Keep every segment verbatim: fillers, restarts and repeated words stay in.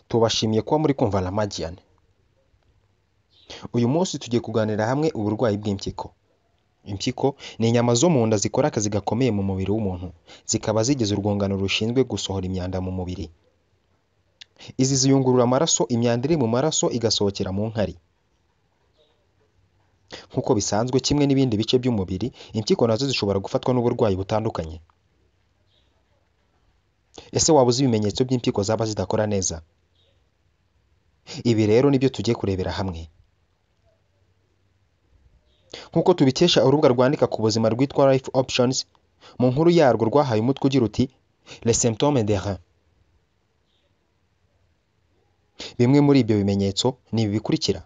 Tubashimiye kuba muri kumva La Magian. Uyu munsi tugiye kuganira hamwe uburwayi bw'impyiko. Impyiko ni inyama zo mu nda zikora akazi gakomeye mu mubiri w'umuntu, zikaba zigize urwungano rushinzwe gusohora imyanda mu mubiri. Izi ziyungurura amaraso, imyanda iri mu maraso igasohokera mu nkari. Nk'uko bisanzwe kimwe n'ibindi bice by'umubiri, impyiko nazo zishobora gufatwa n'uburwayi butandukanye. Ese waba uzi ibimenyetso by'impyiko zaba zidakora neza? Ibi rero nibyo tugiye kurebera hamwe. Nk'uko tubikesha urubuga rwandika ku buzima rwitwa Life Options, mu nkuru yarwo rwahaye umutwe ugira uti Les symptômes des reins. Bimwe muri ibyo bimenyetso ni ibi bikurikira.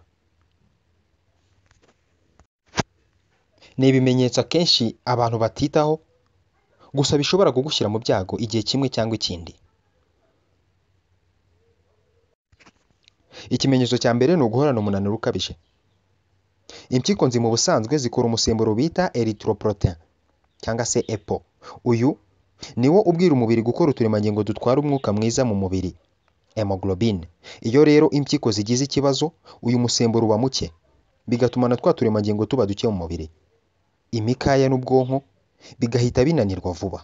Ni ibimenyetso akenshi abantu batitaho, gusa bishobora kugushyira mu byago igihe kimwe cyangwa ikindi. Ikimenyetso cya mbere ni uguhorana umunaniro ukabije. Impyiko nzi mu busanzwe zikora umusemburo bita erythropoietin cyangwa se E P O. Uyu niwo ubwira umubiri gukora uturemangingo dutwara umwuka mwiza mu mubiri, hemoglobine. Iyo rero impyiko zigize ikibazo, uyu musemburo uba muke, bigatuma na twa turemangingo tuba duke mu mubiri. Imikaya n'ubwonko bigahita binanirwa vuba.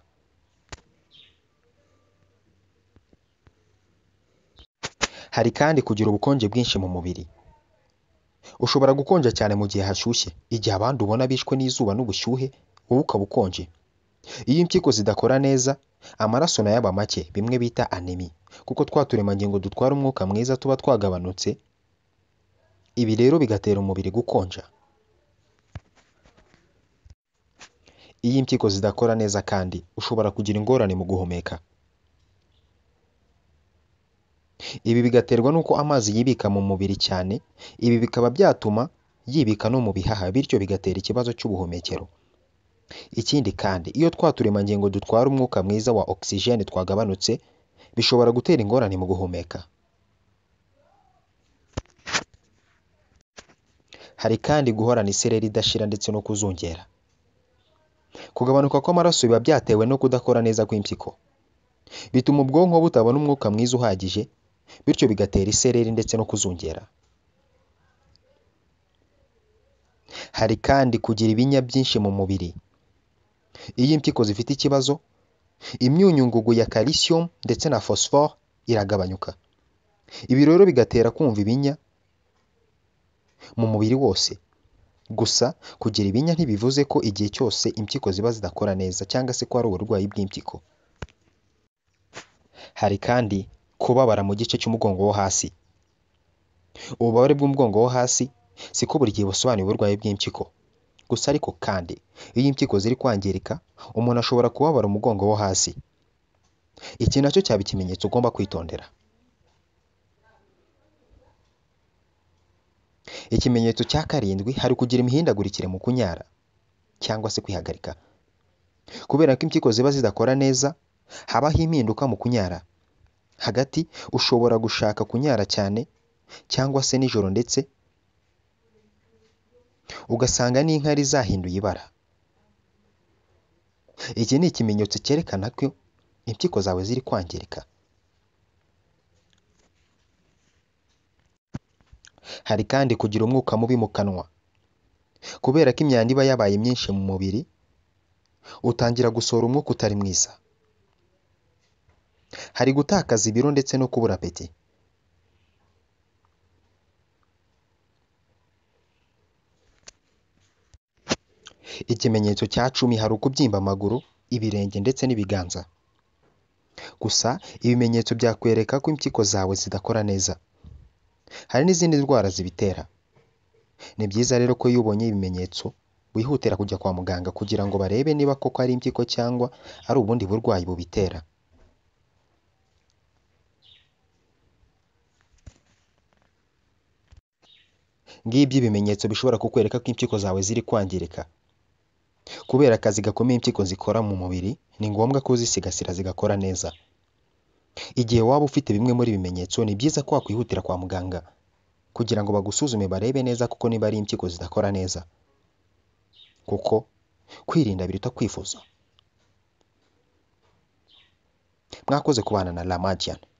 Hari kandi kugira ubukonje bwinshi mu mubiri. Ushobora gukonja cyane mu gihe hashyushye, igihe abandi ubona bishwe n'izuba n'ubushyuhe, wowe ukaba ukonje. Iyo impyiko zidakora neza, amaraso nayo aba make, bimwe bita anemie, kuko twa turemangingo dutwara umwuka mwiza tuba twagabanutse. Ibi rero bigatera umubiri gukonja. Iyo impyiko zidakora neza kandi, ushobora kugira ingorane mu guhumeka. Ibi bigaterwa n'uko amazi yibika mu mubiri cyane, ibi bikaba byatuma yibika no mu bihaha, bityo bigatera ikibazo cy'ubuhumekero. Ikindi kandi, iyo twa turemangingo dutwara umwuka mwiza wa oxygene twagabanutse, bishobora gutera ingorane mu guhumeka. Hari kandi guhorana isereri idashira ndetse no kuzungera. Kugabanuka kw'amaraso biba byatewe no kudakora neza kw'impyiko. Bituma ubwonko butabona umwuka mwiza uhagije, bityo bigatera isereri ndetse no kuzungera. Hari kandi kugira ibinya byinshi mu mubiri. Iyo impyiko zifite ikibazo, imyunyungugu ya calcium ndetse na phosphore iragabanyuka. Ibi rero bigatera kumva ibinya mu mubiri wose. Gusa kugira ibinya ntibivuze ko igihe cyose impyiko ziba zidakora neza cyangwa se ko ari uburwayi bw'impyiko. Hari kandi kubabara mu gice cy'umugongo wo hasi. Ububabare bw'umugongo wo hasi siko buri gihe busobanuye uburwayi bw'impyiko. Gusa ariko kandi iyo impyiko ziri kwangirika, umuntu ashobora kubabara umugongo wo hasi. Iki nacyo cyaba ikimenyetso ugomba kwitondera. Ikimenyetso cya karindwi, hari kugira imihindagurikire mu kunyara cyangwa se kwihagarika. Kubera ko impyiko ziba zidakora neza, habaho impinduka mu kunyara. Hagati ushobora gushaka kunyara cyane cyangwa se nijoro, ndetse ugasanga n'inkari zahinduye ibara. Iki ni ikimenyetso cyerekana ko impyiko zawe ziri kwangirika. Hari kandi kugira umwuka mubi mu kanwa. Kubera ko imyanda iba yabaye myinshi mu mubiri, utangira gusohora umwuka utari mwiza. Hari gutakaza ibiro ndetse no kubura apeti. Ikimenyetso cya cumi, hari ukubyimba amaguru, ibirenge ndetse n'ibiganza. Gusa ibimenyetso byakwereka ko impyiko zawe zidakora neza. Hari n'izindi ndwara zibitera. Ni byiza rero ko iyo ubonye ibimenyetso wihutira kujya kwa muganga kugira ngo barebe niba koko ari impyiko cyangwa ari ubundi burwayi bubitera. Ngibyo ibimenyetso bishobora kukwereka ko impyiko zawe ziri kwangirika. Kubera akazi gakomeye impyiko zikora mu mubiri, ni ngombwa ko uzisigasira zigakora neza. Igihe waba ufite bimwe muri bimenyetso, ni byiza ko wakwihutira kwa muganga kugira ngo bagusuzume barebe neza kuko niba ari impyiko zidakora neza. Kuko kwirinda biruta kwifuza. Mwakoze kubana na La Magian.